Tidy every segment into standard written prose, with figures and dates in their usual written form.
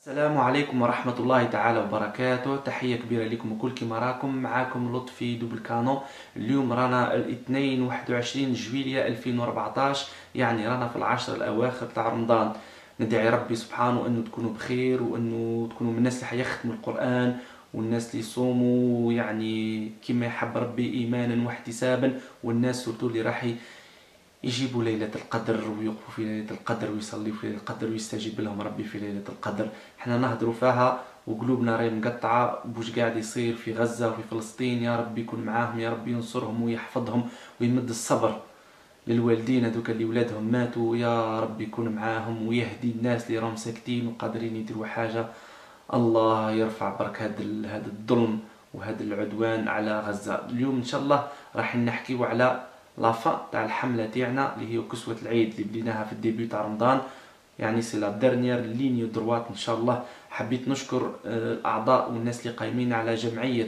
السلام عليكم ورحمة الله تعالى وبركاته. تحية كبيرة لكم وكل كما راكم. معاكم لطفي دوبل كانو. اليوم رانا الاثنين 21 جويلية 2014، يعني رانا في العشر الأواخر تاع رمضان. ندعي ربي سبحانه أنه تكونوا بخير وأنه تكونوا من الناس اللي حيختموا القرآن والناس اللي يصوموا يعني كما يحب ربي إيمانا واحتسابا، والناس سورتو اللي راح يجيبوا ليلة القدر ويوقفوا في ليلة القدر ويصلوا في ليلة القدر ويستجيب لهم ربي في ليلة القدر. احنا نهضروا فيها وقلوبنا راهي مقطعة بوش قاعد يصير في غزة وفي فلسطين. يا ربي يكون معاهم، يا ربي ينصرهم ويحفظهم ويمد الصبر للوالدين هذوك اللي ولادهم ماتوا. يا ربي يكون معاهم ويهدي الناس اللي راهم ساكتين وقادرين يديروا حاجة. الله يرفع برك هذا الظلم وهذا العدوان على غزة. اليوم ان شاء الله راح نحكيو على لافا تاع الحمله تاعنا اللي هي كسوه العيد اللي بديناها في الديبيو تاع رمضان، يعني سي لا ديرنيير لينيو دروات ان شاء الله. حبيت نشكر الاعضاء والناس اللي قايمين على جمعيه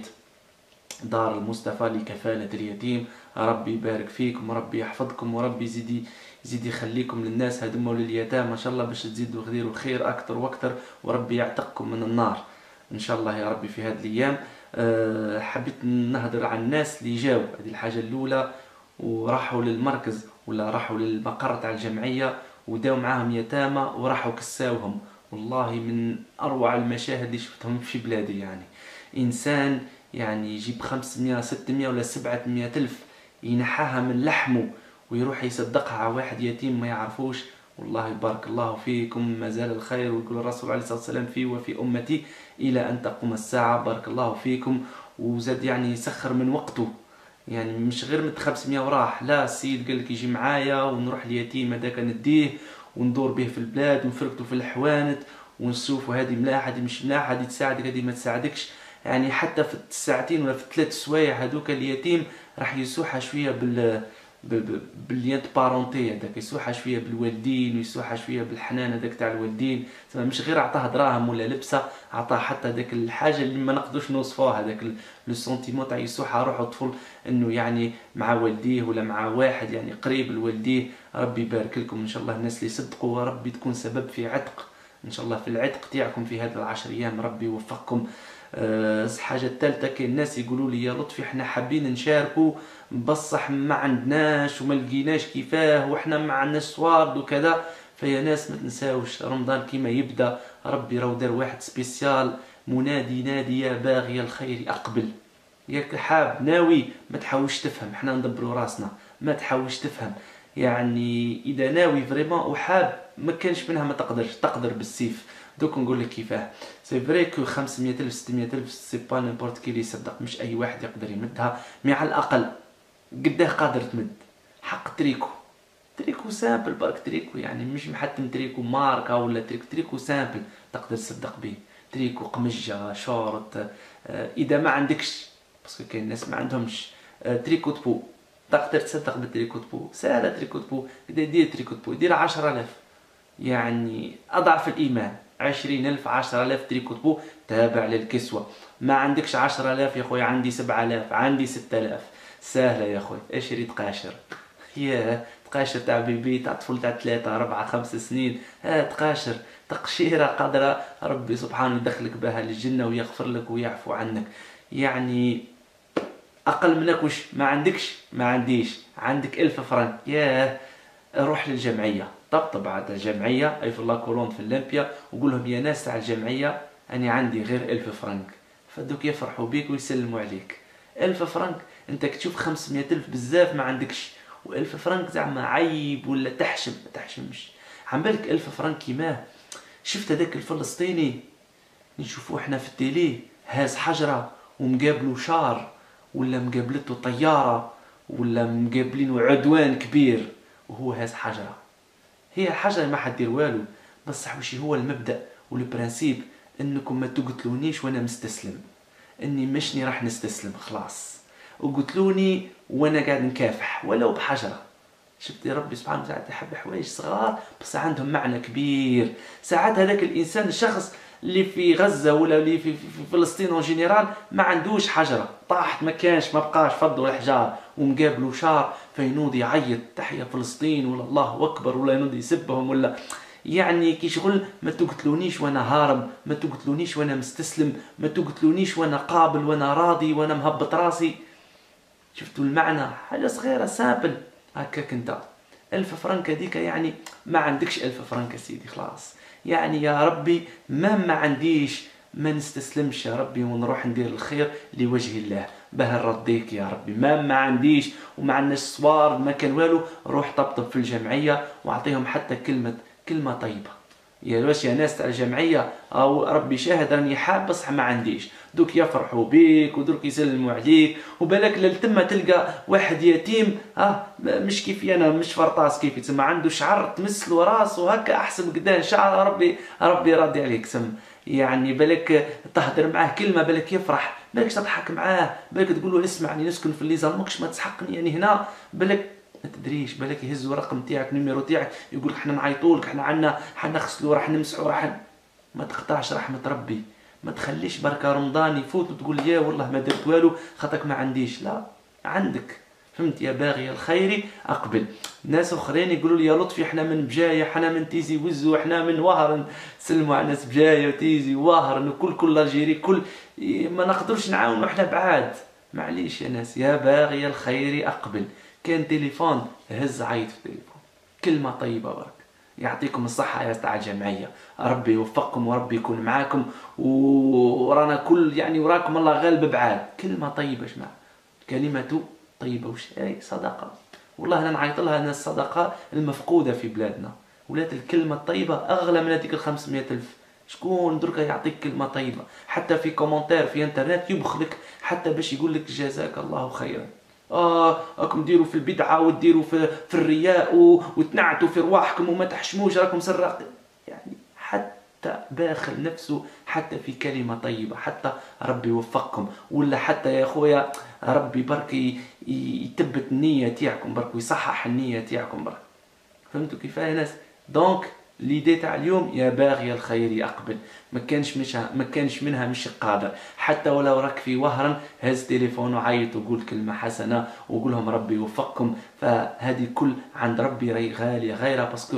دار المصطفى لكفالة اليتيم. ربي يبارك فيكم وربي يحفظكم وربي يزيد يخليكم للناس هذوما ولليتامى ان شاء الله، باش تزيدوا تديروا الخير اكثر واكثر وربي يعتقكم من النار ان شاء الله يا ربي في هذه الايام. حبيت نهضر عن الناس اللي جاوا، هذه الحاجه الاولى، وراحوا للمركز ولا راحوا للمقر تاع الجمعيه وداو معاهم يتامى وراحوا كساوهم. والله من اروع المشاهد اللي شفتهم في بلادي. يعني انسان يعني يجيب 500 600 ولا 700 ألف ينحاها من لحمه ويروح يصدقها على واحد يتيم ما يعرفوش. والله بارك الله فيكم، ما زال الخير. ويقول الرسول عليه الصلاة والسلام في وفي أمتي إلى أن تقوم الساعة. بارك الله فيكم. وزاد يعني يسخر من وقته، يعني مش غير مد 500 وراح، لا السيد قال لك يجي معايا ونروح اليتيم هذاك نديه وندور به في البلاد ونفرقته في الحوانت ونشوفوا هذه ملاح هذه مش ملاح، هذه تساعدك هذه ما تساعدكش. يعني حتى في الساعتين ولا في الثلاث سوايع هذوك اليتيم راح يسوحها شويه بالليان بارونتي هذاك، يسوحها شويه بالوالدين ويسوحها شويه بالحنان هذاك تاع الوالدين. مش غير عطاه دراهم ولا لبسه، عطاه حتى هذاك الحاجه اللي ما نقدوش نوصفوها، هذاك لو سونتيمون تاع يسوحها روح الطفل انه يعني مع والديه ولا مع واحد يعني قريب لوالديه. ربي يبارك لكم ان شاء الله الناس اللي يصدقوا، وربي تكون سبب في عتق ان شاء الله، في العتق تاعكم في هذه العشر ايام. ربي يوفقكم. الحاجه الثالثه، كاين الناس يقولوا لي يا لطفي احنا حابين نشاركوا بصح ما عندناش وما لقيناش كيفاه واحنا ما عندناش صوارد وكذا. فيا ناس ما تنساوش رمضان كيما يبدا ربي راه دار واحد سبيسيال، منادي نادي يا باغي الخير اقبل. ياك حاب ناوي ما تحاولش تفهم، احنا ندبروا راسنا، ما تحاولش تفهم. يعني اذا ناوي فريمون وحاب ما كانش منها ما تقدرش، تقدر بالسيف. دوك نقول لك كيفاه. سي فري كو 500 الف 600 الف سي با نيمبورت كي اللي يصدق، مش اي واحد يقدر يمدها. مي على الاقل قداه قادر تمد حق تريكو. تريكو سامبل برك، تريكو يعني مش محتم تريكو ماركة ولا تريكو سامبل تقدر تصدق به. تريكو قمجة شورت. اذا ما عندكش، باسكو كاين ناس ما عندهمش تريكو بو، تقدر تصدق بالتريكو بو. سهله تريكو بو. قد دير تريكو بو؟ دير 10000، يعني اضعف الايمان. 20000 10000 تريكو بو تابع للكسوه. ما عندكش 10000 يا خويا، عندي 7000 عندي 6000. سهله يا خويا، اشري تقاشر. ياه تقاشر تاع بيبي تاع طفل تاع 3 4 5 سنين. تقاشر تقشيره قادره ربي سبحانه يدخلك بها للجنه ويغفر لك ويعفو عنك. يعني اقل منك وش ما عندكش؟ ما عنديش. عندك 1000 فرنك، ياه روح للجمعيه، طبطب على الجمعيه اي في الله كولوند في اولمبيا وقول لهم يا ناس تاع الجمعيه اني عندي غير 1000 فرنك. فدوك يفرحوا بيك ويسلموا عليك. 1000 فرنك انت كتشوف 500 الف بزاف ما عندكش، و1000 فرنك زعما عيب ولا تحشم. ما تحشمش. عم بالك 1000 فرنك كيماه. شفت هذاك الفلسطيني نشوفوه احنا في التيلي هاز حجره ومقابلو شار ولا مقابلته طياره ولا مقابلينه عدوان كبير وهو هاز حجره. هي الحجره ما حدير والو، بصح وش هو المبدا والبرانسيب؟ انكم ما تقتلونيش وانا مستسلم، اني مشني راح نستسلم خلاص، وقتلوني وانا قاعد نكافح ولو بحجره. شفت يا ربي سبحانه وتعالى يحب حوايج صغار بس عندهم معنى كبير. ساعات هذاك الانسان الشخص اللي في غزه ولا اللي في فلسطين اون جينيرال ما عندوش حجره، طاحت ما كانش ما بقاش فضوا الحجار ومقابلوا شار فينوض يعيط تحيا فلسطين ولا الله اكبر ولا ينوض يسبهم ولا يعني كي شغل ما تقتلونيش وانا هارب، ما تقتلونيش وانا مستسلم، ما تقتلونيش وانا قابل وانا راضي وانا مهبط راسي. شفتوا المعنى؟ حاجه صغيره سامبل هكاك. انت 1000 فرنك هذيك يعني ما عندكش 1000 فرنك سيدي خلاص. يعني يا ربي ما عنديش، ما نستسلمش يا ربي ونروح ندير الخير لوجه الله باه نرضيك يا ربي. ما عنديش وما عندناش صوار ما كان والو، روح طبطب في الجمعيه واعطيهم حتى كلمه طيبه. يا واش يا ناس تاع الجمعيه او ربي شاهد راني حاب بصح ما عنديش، دوك يفرحوا بيك ودوك يسلموا عليك، وبالك للتما تلقى واحد يتيم مش كيفي انا، مش فرطاس كيفي تسمى، عنده شعر تمسلو راسو هكا احسن قدام شعر، ربي راضي عليك سم. يعني بالك تهدر معاه كلمه بالك يفرح، بالك تضحك معاه، بالك تقول له اسمعني نسكن في اللي ظلمكش ما تسحقني يعني هنا، بالك ما تدريش، بالك يهزوا الرقم تاعك النيميرو تاعك يقول لك حنا نعيطولك، حنا عندنا حنغسلوا راح نمسحوا ما تقطعش رحمه ربي. ما تخليش بركه رمضان يفوت وتقول يا والله ما درت والو خاطرك ما عنديش. لا عندك، فهمت؟ يا باغي الخير اقبل. ناس اخرين يقولوا لي يا لطفي احنا من بجايه، احنا من تيزي وزو، احنا من وهرن، سلموا على ناس بجايه وتيزي وهرن وكل الجيري كل، ما نقدرش نعاونوا احنا بعاد. معليش يا ناس، يا باغي الخير اقبل. كان تليفون هز عيط في التليفون، كلمه طيبه برك. يعطيكم الصحة يا تاع الجمعية، ربي يوفقكم وربي يكون معاكم، ورانا كل يعني وراكم الله غالب بعاد. كلمة طيبة جماعة، كلمة طيبة وش صدقة. والله انا نعيط لها انا الصدقة المفقودة في بلادنا، ولات الكلمة الطيبة اغلى من هذيك 500,000. شكون دركا يعطيك كلمة طيبة؟ حتى في كومنتير في انترنت يبخلك حتى باش يقول لك جزاك الله خيرا. راكم ديروا في البدعه وديروا في الرياء وتنعتوا في رواحكم وما تحشموش راكم سراقين. يعني حتى باخل نفسه حتى في كلمه طيبه، حتى ربي يوفقكم. ولا حتى يا خويا ربي برك يثبت النيه تاعكم برك ويصحح النيه تاعكم برك. فهمتوا كيفاه يا ناس؟ دونك ليدي تاع اليوم يا باغي الخير اقبل. ما كانش منها مش قادر، حتى ولو راك في وهرن هز تليفون وعيط وقول كلمه حسنه وقول لهم ربي يوفقكم. فهذه كل عند ربي راهي غاليه غيرها، باسكو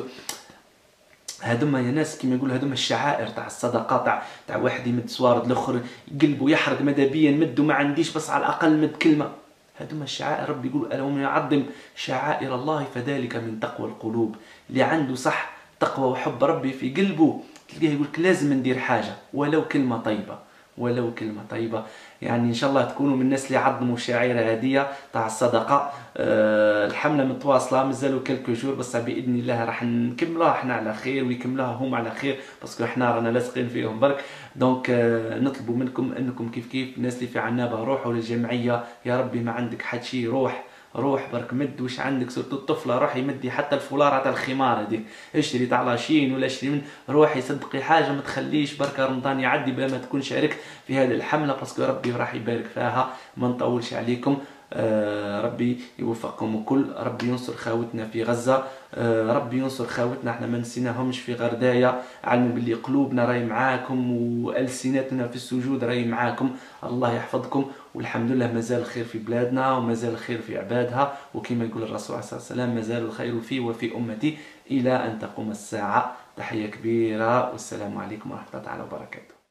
هذوما يا ناس كيما يقول هذوما الشعائر تاع الصدقه، تاع واحد يمد صوارد الاخر قلبه يحرق ماذا بيا نمد وما عنديش بس على الاقل مد كلمه. هذوما الشعائر ربي يقول الا ومن يعظم شعائر الله فذلك من تقوى القلوب. اللي عنده صح تقوى وحب ربي في قلبه تلقاه يقول لك لازم ندير حاجه ولو كلمه طيبه، ولو كلمه طيبه. يعني ان شاء الله تكونوا من الناس اللي عظموا شعيره هديه تاع الصدقه. الحمله متواصله مازالوا كلكو جور، بس باذن الله راح نكملوها احنا على خير ويكملوها هم على خير، باسكو احنا رانا لاصقين فيهم برك. دونك نطلبوا منكم انكم كيف الناس اللي في عنابه روحوا للجمعيه. يا ربي ما عندك حد شي روح برك مد واش عندك، سورتو الطفله روحي مدي حتى الفولاره تاع الخمار هذيك اشتري تاع لاشين ولا اشتري من روحي صدقي حاجه، ما تخليش بركه رمضان يعدي بلا ما تكون شاركت في هذه الحمله، باسكو ربي راح يبارك فيها. ما نطولش عليكم، ربي يوفقكم الكل. ربي ينصر خاوتنا في غزه، ربي ينصر خاوتنا احنا ما نسيناهمش في غردايه. علموا باللي قلوبنا راهي معاكم والسنتنا في السجود راهي معاكم. الله يحفظكم، والحمد لله مازال الخير في بلادنا ومازال الخير في عبادها، وكما يقول الرسول صلى الله عليه وسلم مازال الخير في وفي امتي الى ان تقوم الساعه. تحيه كبيره والسلام عليكم ورحمه الله تعالى وبركاته.